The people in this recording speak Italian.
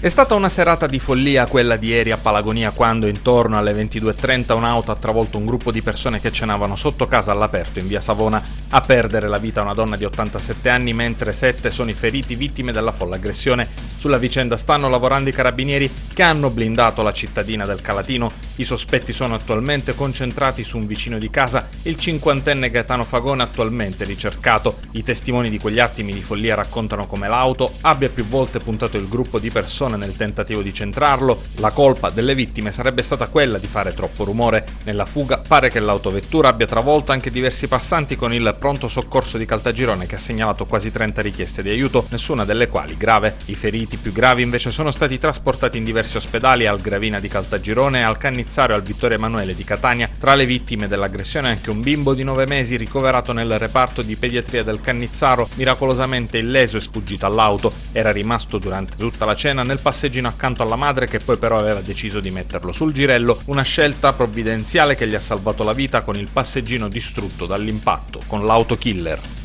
È stata una serata di follia quella di ieri a Palagonia quando, intorno alle 22:30, un'auto ha travolto un gruppo di persone che cenavano sotto casa all'aperto in via Savona. A perdere la vita una donna di 87 anni, mentre 7 sono i feriti vittime della folle aggressione. Sulla vicenda stanno lavorando i carabinieri che hanno blindato la cittadina del Calatino. I sospetti sono attualmente concentrati su un vicino di casa, il cinquantenne Gaetano Fagone, attualmente ricercato. I testimoni di quegli attimi di follia raccontano come l'auto abbia più volte puntato il gruppo di persone nel tentativo di centrarlo. La colpa delle vittime sarebbe stata quella di fare troppo rumore. Nella fuga pare che l'autovettura abbia travolto anche diversi passanti, con il pronto soccorso di Caltagirone che ha segnalato quasi 30 richieste di aiuto, nessuna delle quali grave. I feriti più gravi invece sono stati trasportati in diversi ospedali, al Gravina di Caltagirone, al Cannizzario e al Vittorio Emanuele di Catania. Tra le vittime dell'aggressione anche un bimbo di 9 mesi ricoverato nel reparto di pediatria del Cannizzaro, miracolosamente illeso e sfuggito all'auto. Era rimasto durante tutta la cena nel passeggino accanto alla madre, che poi però aveva deciso di metterlo sul girello, una scelta provvidenziale che gli ha salvato la vita con il passeggino distrutto dall'impatto con l'auto killer.